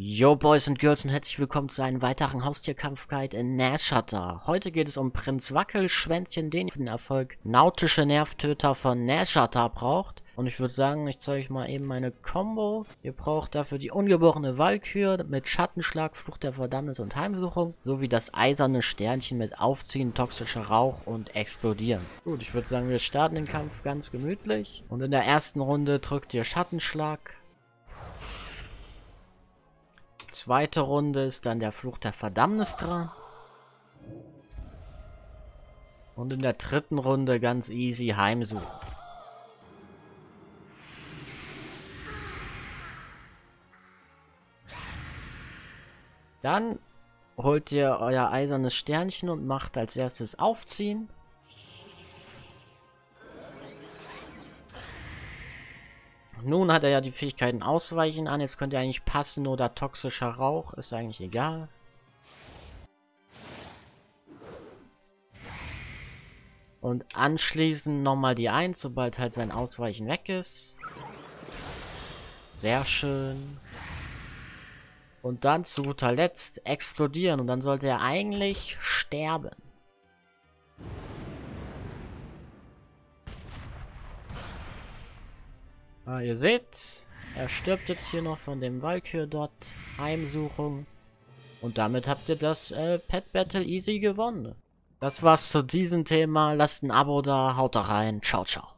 Yo Boys und Girls und herzlich willkommen zu einem weiteren Haustierkampf-Guide in Nashatter. Heute geht es um Prinz Wackelschwänzchen, den für den Erfolg nautische Nervtöter von Nashatter braucht. Und ich würde sagen, ich zeige euch mal eben meine Combo. Ihr braucht dafür die ungeborene Walküre mit Schattenschlag, Fluch der Verdammnis und Heimsuchung, sowie das eiserne Sternchen mit Aufziehen, toxischer Rauch und Explodieren. Gut, ich würde sagen, wir starten den Kampf ganz gemütlich. Und in der ersten Runde drückt ihr Schattenschlag. Zweite Runde ist dann der Fluch der Verdammnis dran. Und in der dritten Runde ganz easy Heimsuchen. Dann holt ihr euer eisernes Sternchen und macht als erstes Aufziehen. Nun hat er ja die Fähigkeiten Ausweichen an. Jetzt könnt ihr eigentlich passen oder toxischer Rauch. Ist eigentlich egal. Und anschließend nochmal die 1, sobald halt sein Ausweichen weg ist. Sehr schön. Und dann zu guter Letzt explodieren. Und dann sollte er eigentlich sterben. Ah, ihr seht, er stirbt jetzt hier noch von dem Walküre dort. Heimsuchung. Und damit habt ihr das Pet Battle easy gewonnen. Das war's zu diesem Thema. Lasst ein Abo da, haut da rein. Ciao, ciao.